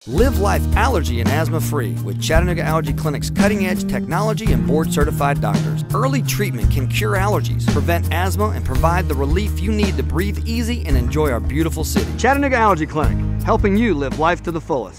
Live life allergy and asthma free with Chattanooga Allergy Clinic's cutting-edge technology and board-certified doctors. Early treatment can cure allergies, prevent asthma, and provide the relief you need to breathe easy and enjoy our beautiful city. Chattanooga Allergy Clinic, helping you live life to the fullest.